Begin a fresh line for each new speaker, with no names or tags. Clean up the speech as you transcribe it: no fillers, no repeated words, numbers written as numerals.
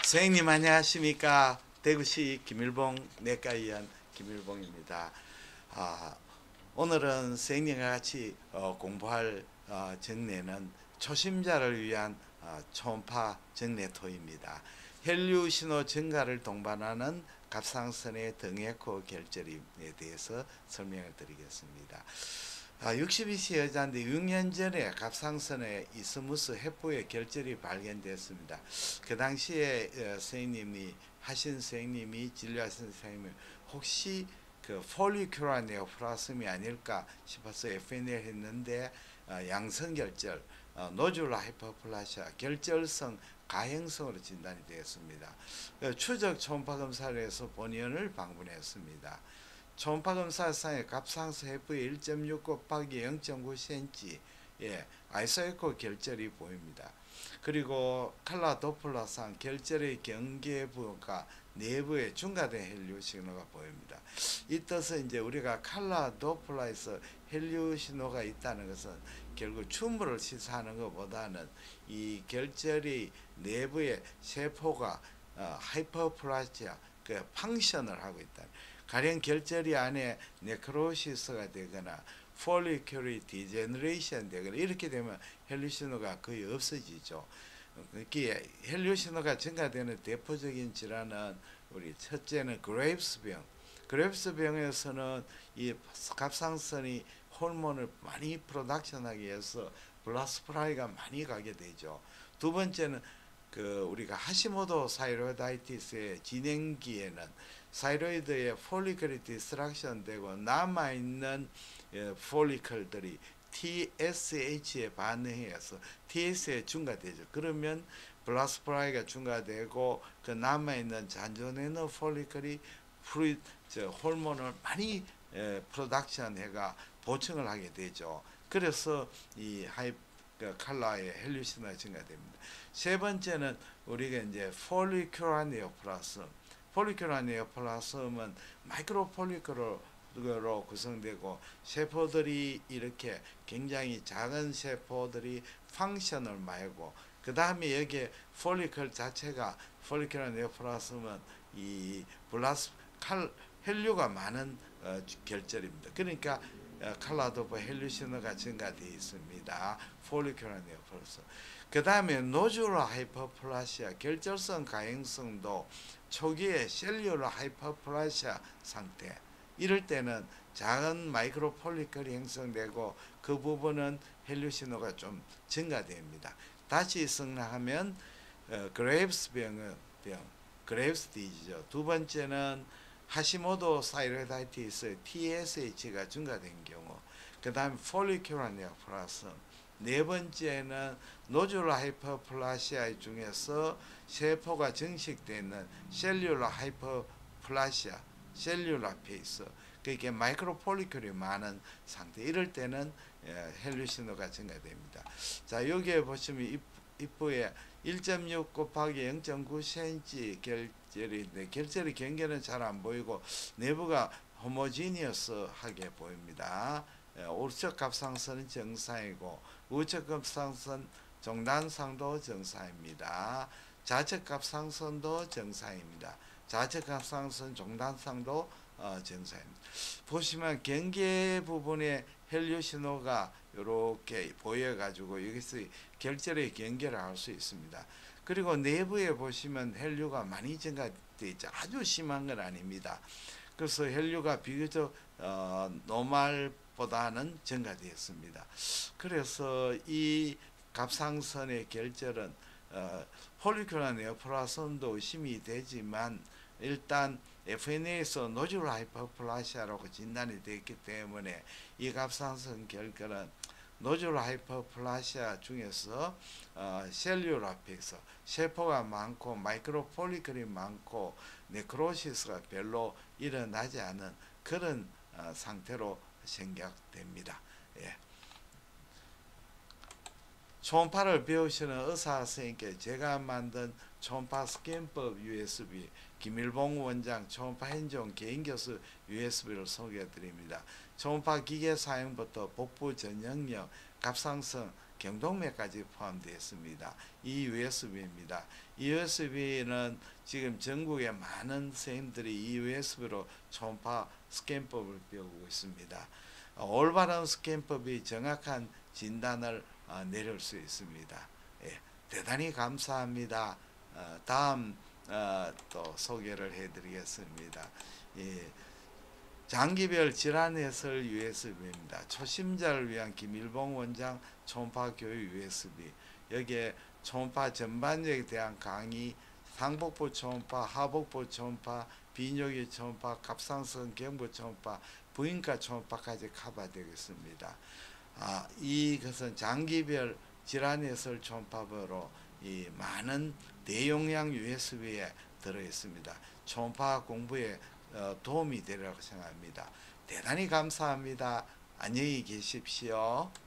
선생님 안녕하십니까. 대구시 김일봉 내과의원 김일봉입니다. 아, 오늘은 선생님과 같이 공부할 정례는 초심자를 위한 초음파 정례토입니다. 혈류 신호 증가를 동반하는 갑상선의 등에코 결절임에 대해서 설명을 드리겠습니다. 62세 여자인데 6년 전에 갑상선에 이스무스 해부의 결절이 발견됐습니다. 그 당시에 선생님이 진료하신 선생님이 혹시 그 폴리큐라 네오플라스미 아닐까 싶어서 FNL 했는데 양성결절, 노듈 하이퍼플라시아, 결절성 가행성으로 진단이 되었습니다. 추적 초음파 검사를 해서 본의원을 방문했습니다. 초음파 검사상에 갑상선 해부의 1.6 곱하기 0.9cm 아이소에코 결절이 보입니다. 그리고 칼라 도플러상 결절의 경계부가 내부에 중과된 헬류 신호가 보입니다. 이 뜻은 이제 우리가 칼라 도플러에서 헬류 신호가 있다는 것은 결국 춤물을 시사하는 것보다는 이 결절의 내부의 세포가 하이퍼플라시아 그 펑션을 하고 있다. 가령 결절이 안에 네크로시스가 되거나 폴리큐리 디제너레이션 되거나 이렇게 되면 헬류 신호가 거의 없어지죠. 그게 헬류 신호가 증가되는 대표적인 질환은 우리 첫째는 그레이브스병. 그레이브스병에서는 이 갑상선이 호르몬을 많이 프로덕션하기 위해서 블라스프라이가 많이 가게 되죠. 두 번째는 우리가 하시모토 사이로이다이티스의 진행기에는 사이로이드의 폴리클이 디스트랙션 되고 남아있는 폴리클들이 TSH에 반응해서 TS에 중과되죠. 그러면 블라스프라이가 중과되고 그 남아있는 잔존에는 폴리클이 호르몬을 많이 프로덕션 해가 보충을 하게 되죠. 그래서 이 칼라의 헬류신호가 증가됩니다. 세 번째는 우리가 이제 폴리큐라 네오플라즘. 폴리큐라 네오플라즘은 마이크로 폴리큐로 구성되고 세포들이 이렇게 굉장히 작은 세포들이 펑션을 말고 그 다음에 여기에 폴리클 자체가 폴리큐라 네오플라즘은 이 헬류가 많은 결절입니다. 그러니까 칼라도프 헬류 신호가 증가되어 있습니다. 폴리큐라 네오플라즘. 그 다음에 노듈러 하이퍼플라시아 결절성 가행성도 초기에 셀룰러 하이퍼플라시아 상태 이럴 때는 작은 마이크로 폴리클이 형성되고 그 부분은 헬류 신호가 좀 증가됩니다. 다시 성나하면 그레이브스 병, 그레이브스 디지죠. 두 번째는 하시모토 사이로이다이티스 TSH가 증가된 경우, 그 다음에 폴리큐라 네오플라즘, 네 번째는 노듈러 하이퍼플라시아 중에서 세포가 증식되는 셀룰러 하이퍼플라시아, 셀룰러 페이스, 그게 마이크로 폴리클이 많은 상태. 이럴 때는 헬류 신호가 증가됩니다. 자, 여기에 보시면 입부에 1.6 곱하기 0.9cm 결절인데 결절의 경계는 잘 안 보이고 내부가 호모지니어스하게 보입니다. 우측 갑상선은 정상이고 우측 갑상선 종단상도 정상입니다. 좌측 갑상선도 정상입니다. 좌측 갑상선 종단상도 정상입니다. 보시면 경계 부분에 헬류 신호가 이렇게 보여가지고 여기서 결절의 경계를 알 수 있습니다. 그리고 내부에 보시면 헬류가 많이 증가되어 있죠. 아주 심한 건 아닙니다. 그래서 헬류가 비교적 노말보다는 증가되었습니다. 그래서 이 갑상선의 결절은 폴리큐라 네오플라즘도 의심이 되지만 일단 FNA에서 노듈 하이퍼플라시아라고 진단이 됐기 때문에 이 갑상선 결절은 노듈 하이퍼플라시아 중에서 셀룰라 팩스, 세포가 많고 마이크로 폴리클이 많고 네크로시스가 별로 일어나지 않은 그런 상태로 생각됩니다. 예. 초음파를 배우시는 의사 선생님께 제가 만든 초음파 스캔법 USB, 김일봉 원장 초음파 행정 개인교수 USB를 소개해 드립니다. 초음파 기계 사용부터 복부 전형력, 갑상선 경동맥까지 포함되어 있습니다. 이 USB입니다. 이 USB는 지금 전국에 많은 선생님들이 이 USB로 초음파 스캔법을 배우고 있습니다. 올바른 스캔법이 정확한 진단을 내릴 수 있습니다. 예, 대단히 감사합니다. 다음 또 소개를 해드리겠습니다. 예, 장기별 질환 해설 USB입니다. 초심자를 위한 김일봉 원장 초음파 교육 USB. 여기에 초음파 전반적에 대한 강의, 상복부 초음파, 하복부 초음파, 비뇨기 초음파, 갑상선 경부 초음파, 부인과 초음파까지 커버되겠습니다. 이것은 장기별 질환 해설 초음파로 이 많은 대용량 USB에 들어 있습니다. 초음파 공부에 도움이 되리라고 생각합니다. 대단히 감사합니다. 안녕히 계십시오.